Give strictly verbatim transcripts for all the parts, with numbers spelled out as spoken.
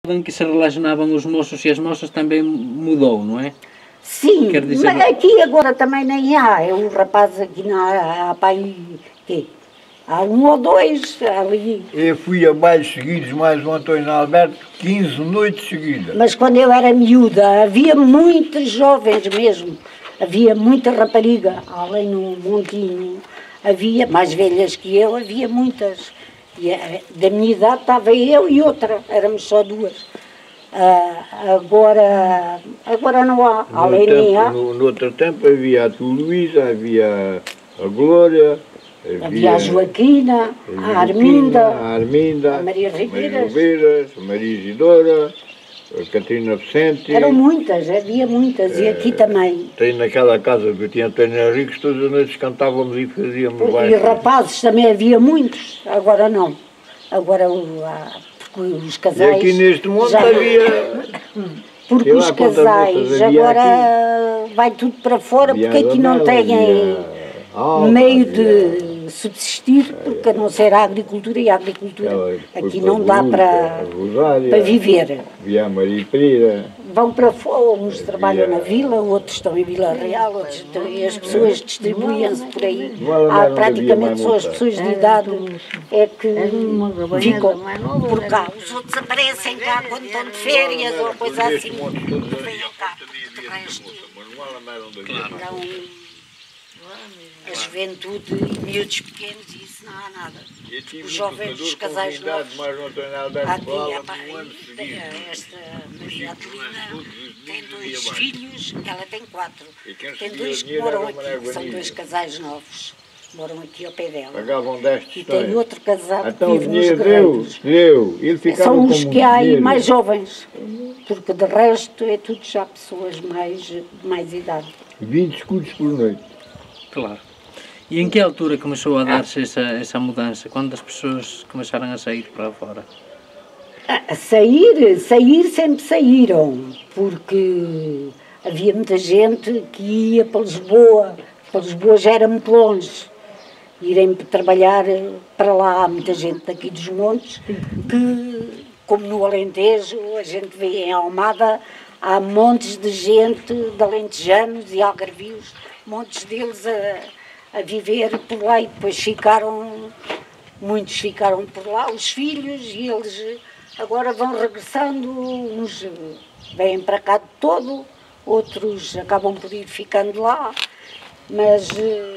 em que se relacionavam os moços e as moças também mudou, não é? Sim, dizer... mas aqui agora também nem há. É um rapaz aqui na há pai quê? Há um ou dois ali. Eu fui a bailes seguidos, mais o Antônio Alberto, quinze noites seguidas. Mas quando eu era miúda, havia muitos jovens mesmo. Havia muita rapariga, além no Montinho. Havia, mais velhas que eu, havia muitas. E da minha idade estava eu e outra, éramos só duas. Uh, agora, agora não há, no além tempo, nem há. No, no outro tempo havia a tua Luísa, havia a Glória, havia, havia a Joaquina, a, a Arminda, a Arminda, a Maria Ribeiras, a Maria Isidora, a Catarina Vicente. Eram muitas, havia muitas, é, e aqui também. Tem naquela casa que eu tinha Antônio Henriques, todas as noites cantávamos e fazíamos e baixo. E rapazes também havia muitos, agora não. Agora porque os casais. E aqui neste mundo já... havia. Porque os casais agora aqui. Vai tudo para fora, havia porque aqui não têm alta, meio havia... de subsistir, porque a não ser a agricultura, e a agricultura ela, aqui não dá para, para viver. Havia a Maria Pereira. Vão para fora, uns trabalham na vila, outros estão em Vila Real, outros estão, e as pessoas distribuem-se por aí. Há praticamente só as pessoas de idade é que ficam por cá. Os outros aparecem cá quando estão de férias ou coisa assim. Vêm cá, de resto. Não, a juventude e miúdos pequenos, e isso não há nada. Os jovens, os casais novos. Aqui, esta Maria Adelina tem dois filhos, ela tem quatro. Tem dois que moram aqui, que são dois casais novos. Moram aqui ao pé dela. Pagavam dez e tem outro casado então, que vive nos Guerreiros. Eu, eu são os que há aí mais jovens, porque de resto é tudo já pessoas mais, de mais idade. vinte escudos por noite. Claro. E em que altura começou a dar-se essa, essa mudança? Quando as pessoas começaram a sair para fora? A sair, sair sempre saíram, porque havia muita gente que ia para Lisboa, para Lisboa já era muito longe, irem trabalhar para lá. Há muita gente daqui dos montes, que, como no Alentejo, a gente vê em Almada, há montes de gente de alentejanos e algarvios, montes deles a, a viver por lá, e depois ficaram, muitos ficaram por lá, os filhos, e eles agora vão regressando, uns vêm para cá de todo, outros acabam por ir ficando lá, mas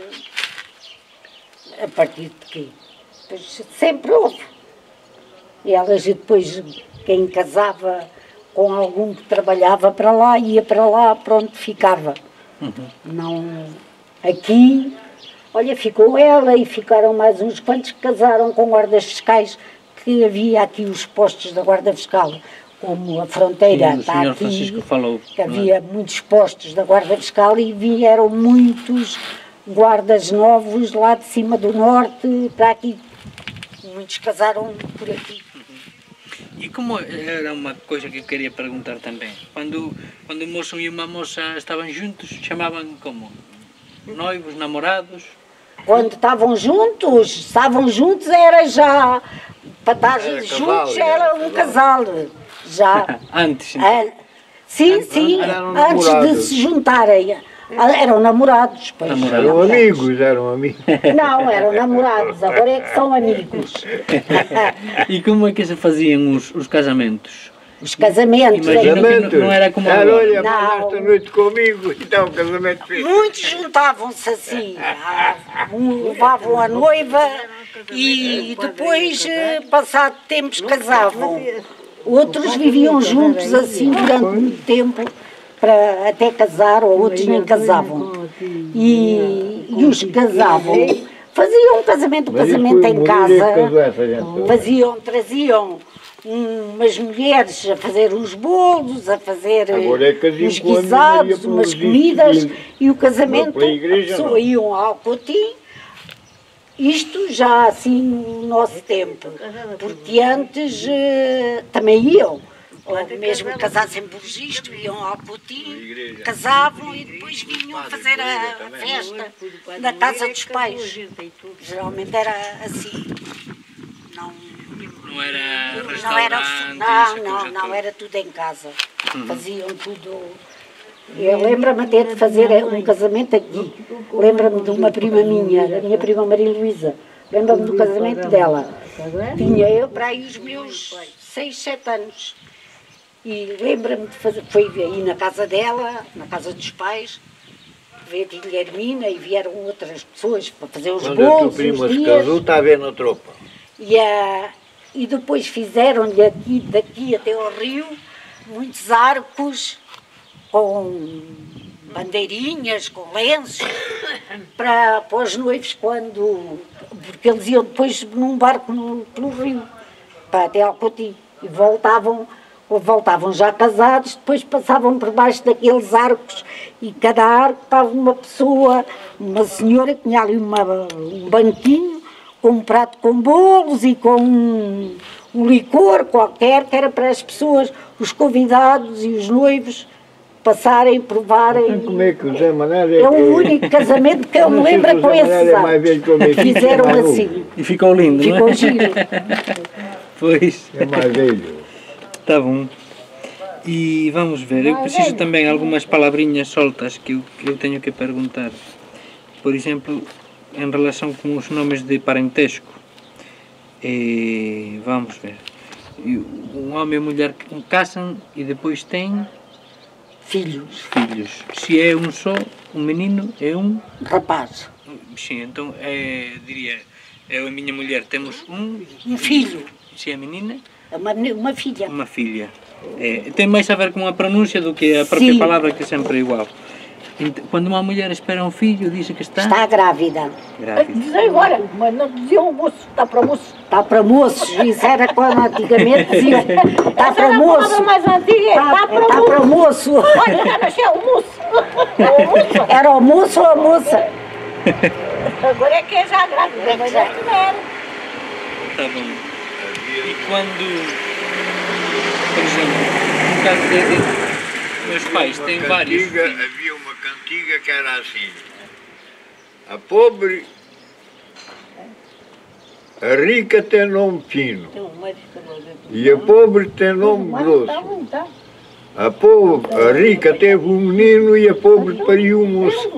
a partir de quê? Depois, sempre houve. E elas depois, quem casava com algum que trabalhava para lá, ia para lá, pronto, ficava. Uhum. Não, aqui, olha, ficou ela e ficaram mais uns quantos que casaram com guardas fiscais, que havia aqui os postos da guarda fiscal, como a fronteira sim, está aqui, Francisco falou, que havia é? muitos postos da guarda fiscal e vieram muitos guardas novos lá de cima do norte para aqui, muitos casaram por aqui. E como era uma coisa que eu queria perguntar também, quando, quando um moço e uma moça estavam juntos, chamavam como? Noivos, namorados? Quando estavam juntos, estavam juntos era já, para estar era juntos casal, era, era um casal, já. Antes? É, sim, antes, sim, antes de se juntarem. Eram namorados, pois. Namorados. Eram amigos, eram amigos. Não, eram namorados, agora é que são amigos. E como é que se faziam os, os casamentos? Os casamentos. Imagino que não, não era como agora. Olha, não. Esta noite comigo, então o casamento fez. Muitos juntavam-se assim, levavam a noiva e depois, passado tempos, casavam. Outros viviam juntos assim durante muito tempo, para até casar, ou outros nem casavam. E, e os que casavam faziam um casamento, um casamento em casa, faziam, traziam umas mulheres a fazer os bolos, a fazer os guisados, umas comidas, e o casamento, a pessoa iam ao Alcotim, isto já assim no nosso tempo, porque antes também iam. Ou mesmo casassem por registro, iam ao Cotim, casavam e depois vinham fazer a festa na casa dos pais. Geralmente era assim. Não, Não era Não, era, restaurante, não, não, não, era tudo em casa. Uhum. Faziam tudo. Eu lembro-me até de fazer um casamento aqui. Lembro-me de uma prima minha, da minha prima Maria Luísa. Lembro-me do casamento dela. Tinha eu para aí os meus seis, sete anos. E lembro-me de fazer, foi aí na casa dela, na casa dos pais, veio a Guilhermina e vieram outras pessoas para fazer os Quando bolos. Quando a tua prima se casou, está a ver na tropa. E, a, e depois fizeram-lhe aqui, daqui até ao rio, muitos arcos com bandeirinhas, com lenços, para, para os noivos quando... Porque eles iam depois num barco no, pelo rio, para até Alcotim, e voltavam, voltavam já casados, depois passavam por baixo daqueles arcos, e cada arco estava uma pessoa, uma senhora que tinha ali uma, um banquinho, com um prato com bolos e com um, um licor qualquer, que era para as pessoas, os convidados e os noivos, passarem, provarem. Como é que o Zé Manuel é, é o único casamento que eu me lembro com esses anos. Fizeram assim. E ficou lindo, ficou não é? Giro. Pois. É mais velho. Está bom. E vamos ver, eu preciso também algumas palavrinhas soltas que eu, que eu tenho que perguntar. Por exemplo, em relação com os nomes de parentesco. E, vamos ver. Um homem e uma mulher que casam e depois têm... Filhos. Filhos. Se é um só, um menino, é um... Rapaz. Sim, então, é, diria, eu e a minha mulher temos um... Um filho. Se é menina? Uma, uma filha. Uma filha. É, tem mais a ver com a pronúncia do que a própria Sim. palavra, que é sempre igual. Quando uma mulher espera um filho, diz que está... Está grávida. Grávida. Dizem agora, mas não diziam moço, está para moço. Está para moços, isso era quando antigamente diziam, está para moço. A mais antiga, Está, está para está para moço. Olha, já nasceu o moço. Era o moço ou a moça? Agora é que é já grávida, mas já tiveram. Está bom. E quando, por exemplo, no caso de, de meus pais têm vários Cantiga, filhos. havia uma cantiga que era assim. A pobre, a rica tem nome fino. E a pobre tem nome grosso. A, pobre, a rica teve um menino e a pobre pariu um moço.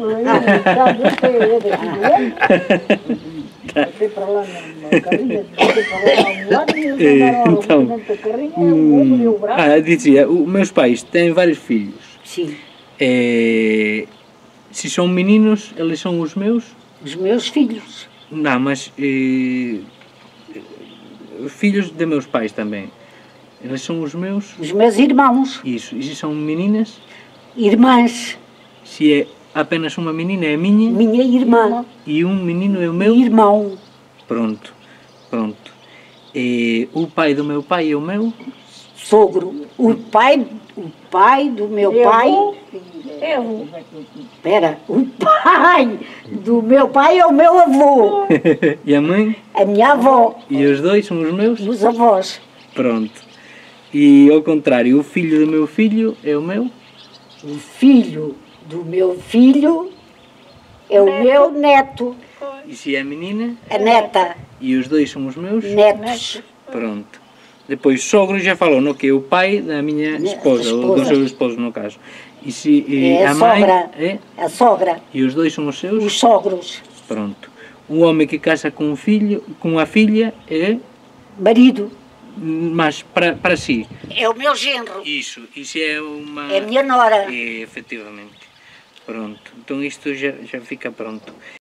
Então, hum, ah, dizia, os meus pais têm vários filhos. Sim. É, se são meninos, eles são os meus? Os meus filhos. Não, mas é, filhos de meus pais também. Eles são os meus? Os meus irmãos. Isso. E se são meninas? Irmãs. Se é apenas uma menina, é a minha? Minha irmã. E um menino é o meu? Irmão. Pronto, pronto. E o pai do meu pai é o meu? Sogro. O pai, o pai do meu Eu pai... vou, eu. Espera, o pai do meu pai é o meu avô. E a mãe? A minha avó. E os dois são os meus? Os avós. Pronto. E ao contrário, o filho do meu filho é o meu? O filho do meu filho é o Neto. meu neto. E se é a menina? A neta. E os dois são os meus? Netos. Pronto. Depois, sogro já falou, no que é o pai da minha esposa, ou do esposa. seu esposo no caso. E se e É a a mãe sogra. é? A sogra. E os dois são os seus? Os sogros. Pronto. O homem que casa com o filho, com a filha é, Marido. mas para, para si. É o meu genro. Isso. E se é uma... É a minha nora. É, efetivamente. Pronto. Então isto já, já fica pronto.